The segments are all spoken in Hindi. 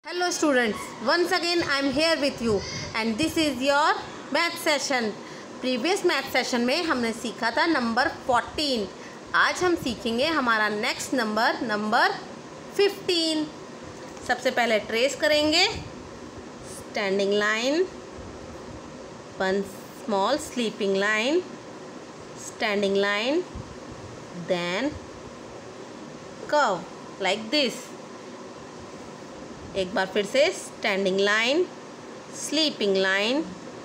Hello students, once again I am here with you and this is your math session. Previous math session में हमने सीखा था नंबर 14. आज हम सीखेंगे हमारा नेक्स्ट नंबर 15. सबसे पहले ट्रेस करेंगे. Standing line, one small sleeping line, standing line, then curve like this. एक बार फिर से standing line, sleeping line,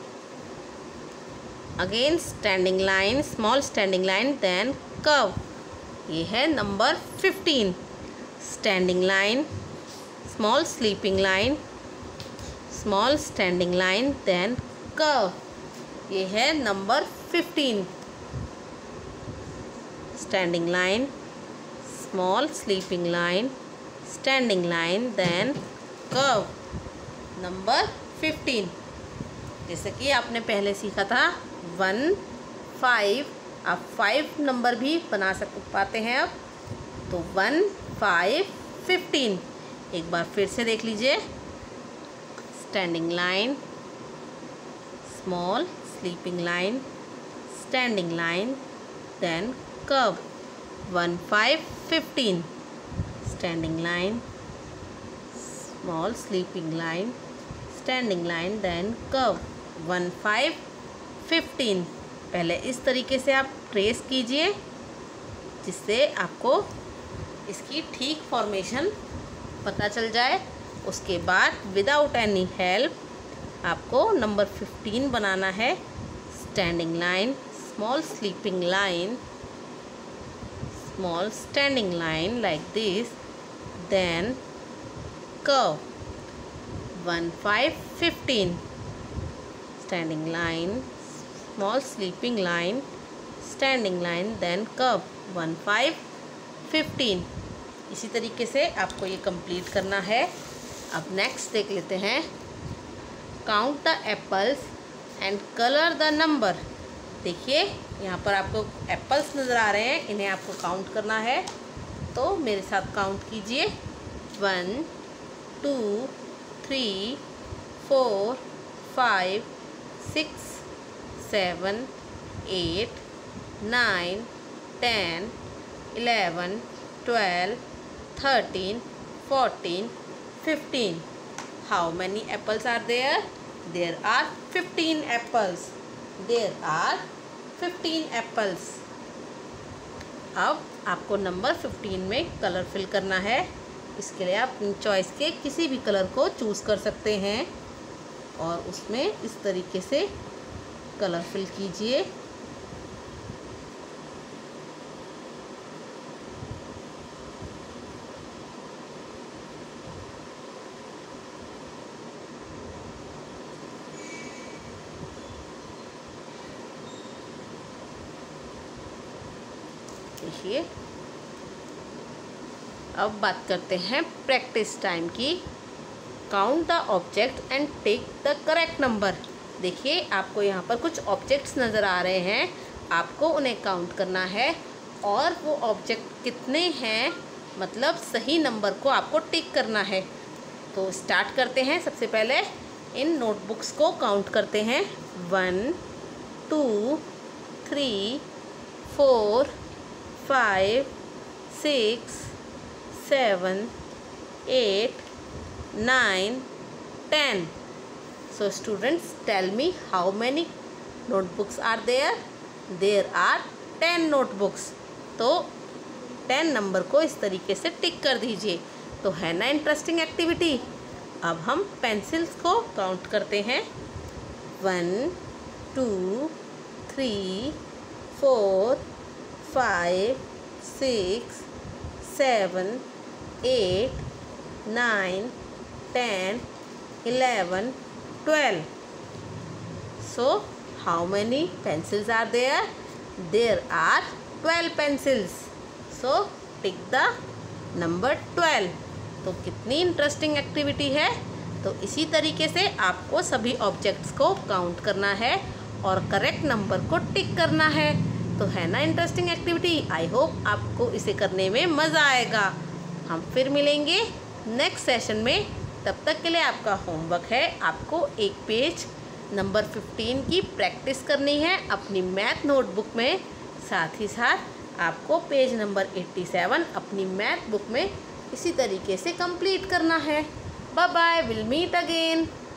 again standing line, small standing line, then curve. ये है number 15. Standing line, small sleeping line, small standing line, then curve. ये है number 15. Standing line, small sleeping line, standing line, then curve. Number 15. जैसे कि आपने पहले सीखा था 1, 5. आप 5 नंबर भी बना पाते हैं अब. तो 1, 5, 15. एक बार फिर से देख लीजिए. Standing line, small sleeping line, standing line, then curve. 1, 5, 15. Standing line, small sleeping line, standing line, then curve. 1, 5, 15. पहले इस तरीके से आप ट्रेस कीजिए जिससे आपको इसकी ठीक फॉर्मेशन पता चल जाए. उसके बाद विदाउट एनी हेल्प आपको नंबर 15 बनाना है. Standing line, small sleeping line, small standing line like this, then curve. 1, 5, 15. Standing line, small sleeping line, standing line, then curve. 1, 5, 15. इसी तरीके से आपको ये कंप्लीट करना है. अब नेक्स्ट देख लेते हैं. Count the apples and colour the number. देखिए यहाँ पर आपको एप्पल्स नज़र आ रहे हैं, इन्हें आपको काउंट करना है. तो मेरे साथ काउंट कीजिए. 1, 2, 3, 4, 5, 6, 7, 8, 9, 10, 11, 12, 13, 14, 15. How many apples are there? There are 15 apples. There are 15 apples. अब आपको नंबर 15 में कलर फिल करना है. इसके लिए आप अपनी चॉइस के किसी भी कलर को चूज़ कर सकते हैं और उसमें इस तरीके से कलर फिल कीजिए. देखिए अब बात करते हैं प्रैक्टिस टाइम की. Count the object and take the correct number. देखिए आपको यहाँ पर कुछ ऑब्जेक्ट्स नज़र आ रहे हैं, आपको उन्हें काउंट करना है और वो ऑब्जेक्ट कितने हैं मतलब सही नंबर को आपको टिक करना है. तो स्टार्ट करते हैं. सबसे पहले इन नोटबुक्स को काउंट करते हैं. 1, 2, 3, 4, 5, 6, 7, 8, 9, 10. So students, tell me how many notebooks are there? There are 10 notebooks. तो 10 नंबर को इस तरीके से टिक कर दीजिए. तो है ना इंटरेस्टिंग एक्टिविटी. अब हम पेंसिल्स को काउंट करते हैं. 1, 2, 3, 4, 5, 6, 7, 8, 9, 10, 11, 12. So how many pencils are there? There are 12 pencils. So tick the number 12. तो कितनी इंटरेस्टिंग एक्टिविटी है. तो इसी तरीके से आपको सभी ऑब्जेक्ट्स को काउंट करना है और करेक्ट नंबर को टिक करना है. तो है ना इंटरेस्टिंग एक्टिविटी. आई होप आपको इसे करने में मज़ा आएगा. हम फिर मिलेंगे नेक्स्ट सेशन में. तब तक के लिए आपका होमवर्क है, आपको एक पेज नंबर 15 की प्रैक्टिस करनी है अपनी मैथ नोटबुक में। साथ ही साथ आपको पेज नंबर 87 अपनी मैथ बुक में इसी तरीके से कंप्लीट करना है। Bye bye, will meet again.